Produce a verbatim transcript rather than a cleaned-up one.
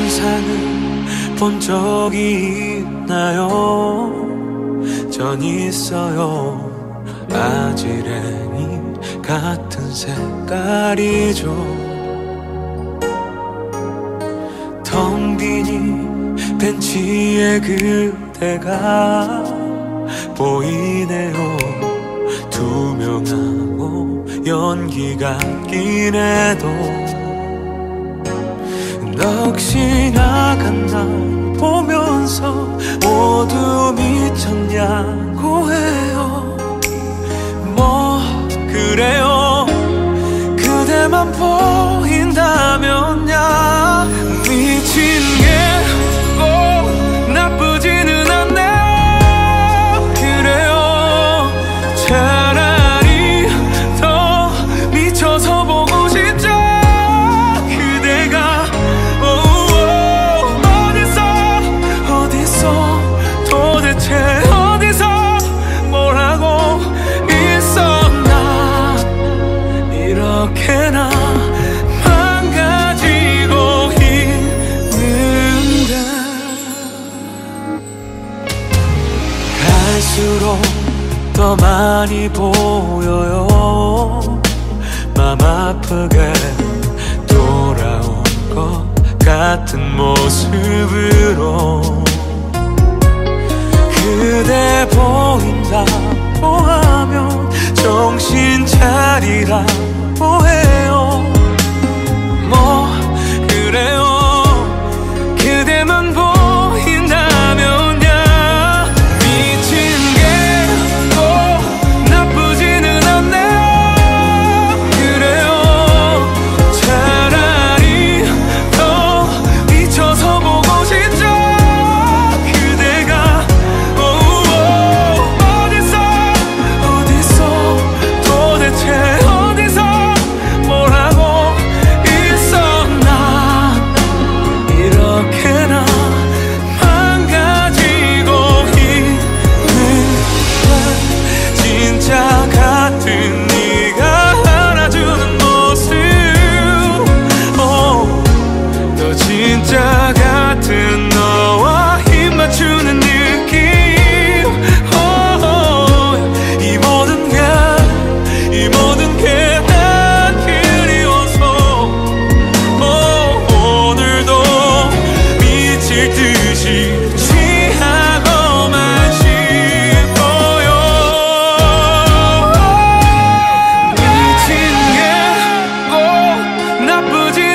환상을 본 적이 있나요? 전 있어요. 아지랭이 같은 색깔이죠. 텅 빈 이 벤치에 그대가 보이네요. 투명하고 연기 같긴 해도 넋이 나간 날 보면서 모두 미쳤냐고 해요. 뭐 그래요. 그대만 보인다면야. 미친 게 꼭 나쁘지는 않네요. 그래요. 차라리 더 미쳐서 보고 싶죠. 그대가 오오 어디서 어디서 도대체 어디서 뭘 하고 있었나. 이렇게나 망가지고 있는데. 갈수록 더 많이 보여요. 맘 아프게 돌아온 것 같은 모습으로. 그대 보인다고 하면 정신 차리라고 해요. 뭐 그래요. 그대만 보인다면야. 미친 게 꼭 나쁘지는 않네요. 그래요. 차라리 더 미쳐서 보고 싶죠. 그대가 오오 어디서 어디서 도대체 어디서 뭘 하고 있었나. 이렇게나 망가지고 있는데. 진짜 같은 네가 안아주는 모습. 오, 너 진짜 같은 너와 힘 맞추는 느낌. 오, 이 모든 게 이 모든 게 난 그리워서. 오, 오늘도 미칠 듯이 취하고만 싶어요. 미친 게 꼭 나쁘지